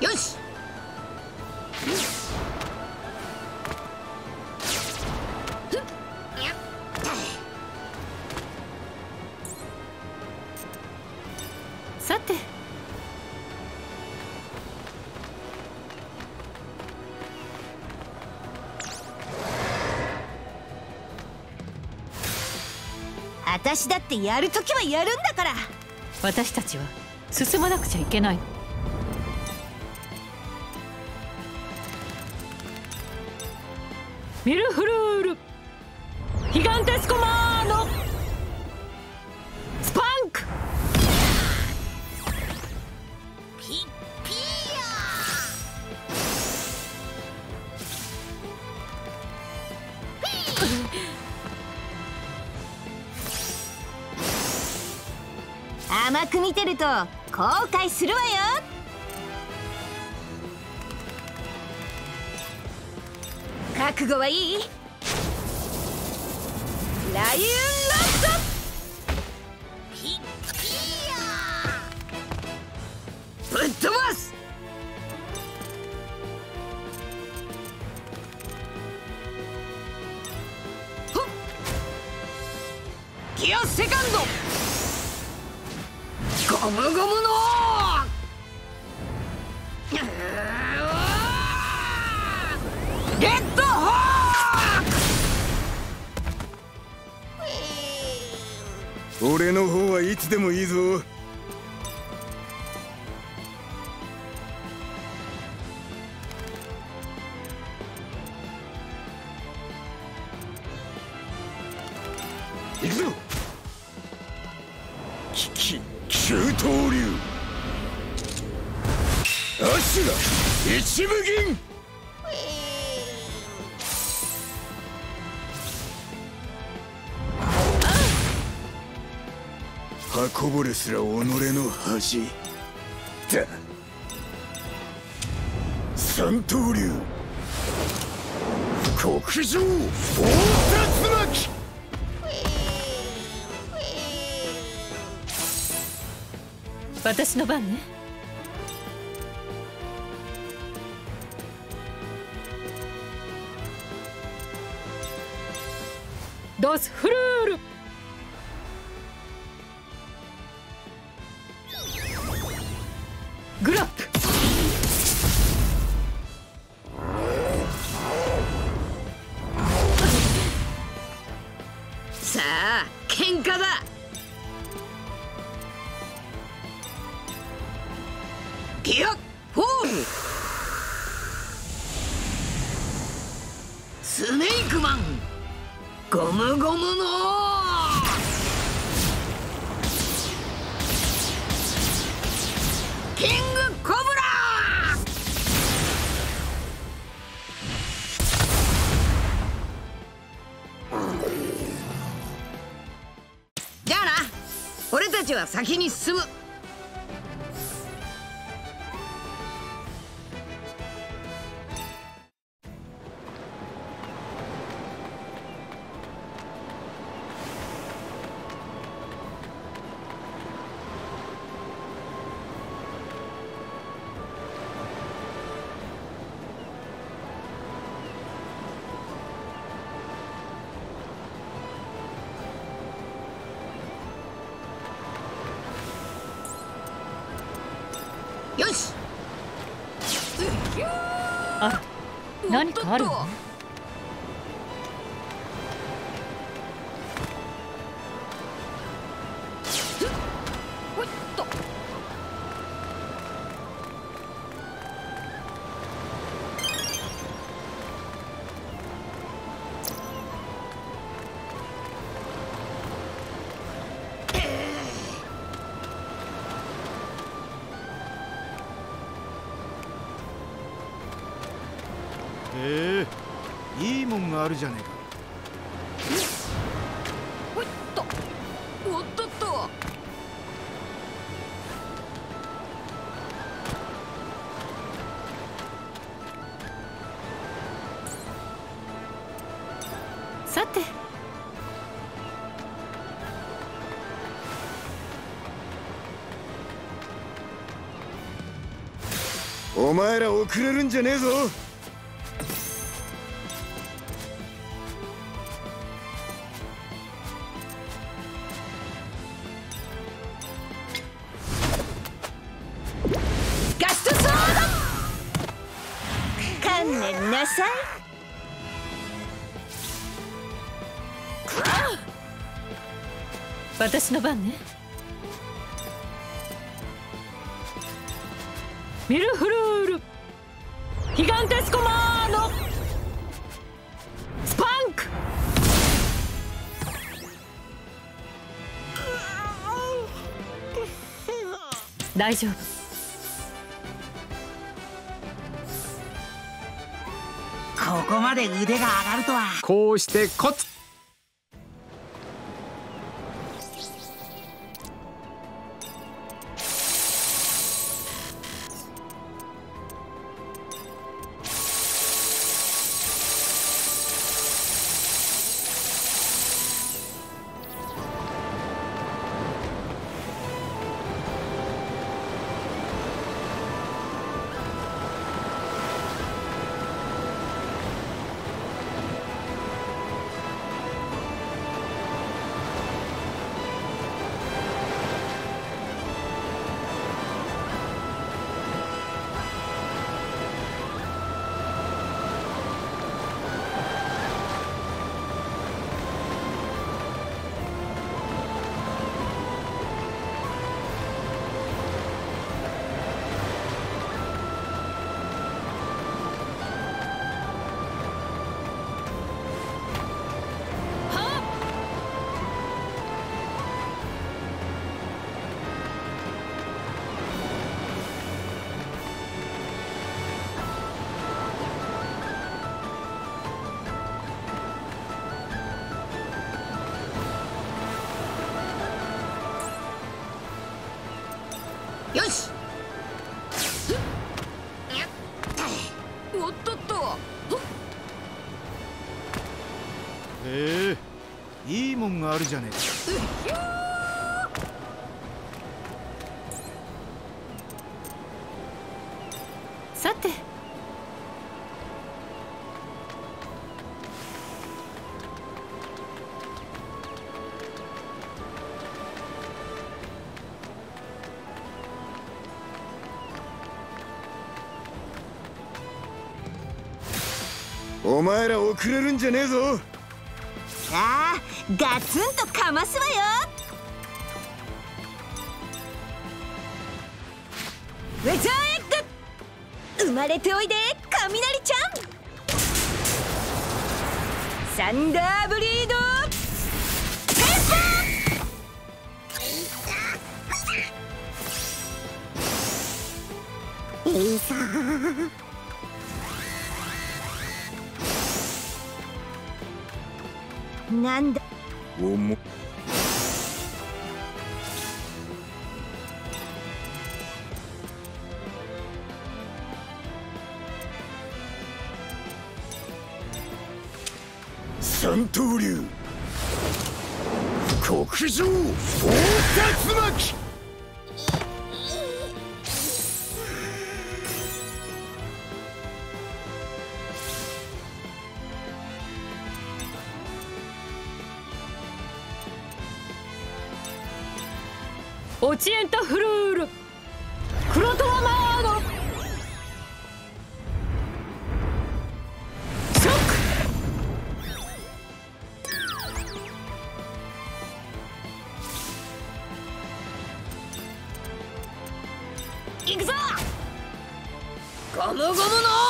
よし。 さて、 私だってやるときはやるんだから。 私たちは進まなくちゃいけないの。ミルフルールヒガンテスコマーノスパンク。 ピピヤ甘く見てると後悔するわよ。覚悟はいい？ライオンロッドピピヤぶっ飛ばす。ほっ。ギアセカンド。ゴムゴムのレッドホーク。 俺の方はいつでもいいぞ。行くぞ。九刀流アシュラ一部銀。刃こぼれすら己の恥だ。三刀流極上大竜巻。 私の番ね。ドスフルールグラップ。 さあ喧嘩だ。ギアフォーム。スネークマンゴムゴムのキングコブラ。じゃあな、俺たちは先に進む。よし。 あ、何かあるの？ いいもんがあるじゃねえか。 おっとおっとっと。 さて、 お前ら遅れるんじゃねえぞ。 ガストソード。観念なさい。 私の番ね。ミルフルールヒガンテスコマーノスパンク。大丈夫。 ここまで腕が上がるとは。 こうしてコツ。 よし。 おっとっと。 いいもんがあるじゃねえか。 さてお前ら遅れるんじゃねえぞ。 ああ、ガツンとかますわよ。ウェザーエッグ、生まれておいで雷ちゃん。サンダーブリードテンポ。いいさなんだ。 おも三刀流極上大竜巻。 オチエンタフルールクロトワマーノショック。いくぞゴムゴムのバズー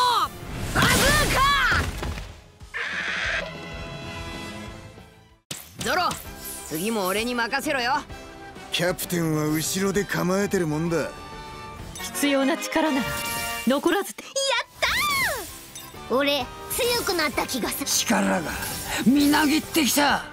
カ。 ゾロ、次も俺に任せろよ。 キャプテンは後ろで構えてるもんだ。 必要な力なら残らずて。 やったー。俺強くなった気がする。 力がみなぎってきた。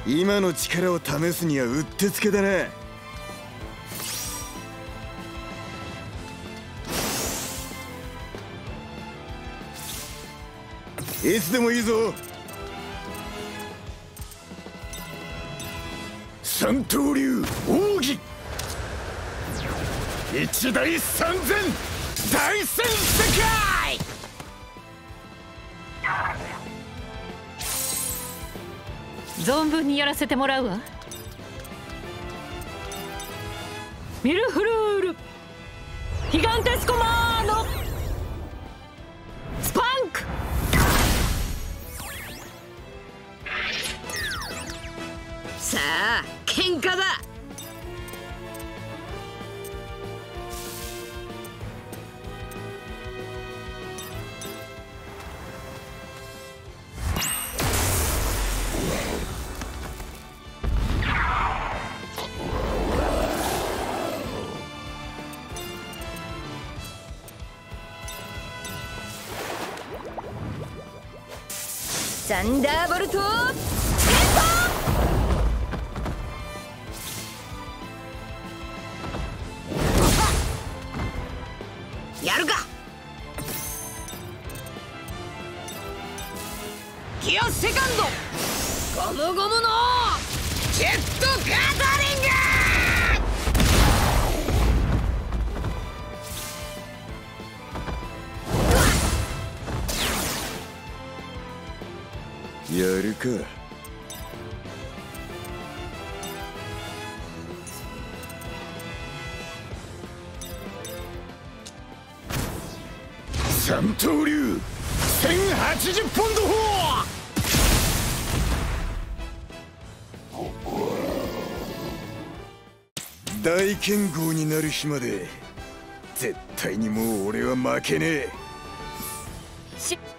今の力を試すにはうってつけだな。いつでもいいぞ。三刀流奥義、一大三千大戦世界。 存分にやらせてもらうわ。ミルフルールヒガンテスコマーノスパンク。 さあ喧嘩だ。サンダーボルトやるか。ギアセカンドゴムゴムのジェットガタリンやるか。三刀流1080ポンド砲。大剣豪になる日まで絶対にもう俺は負けねえ。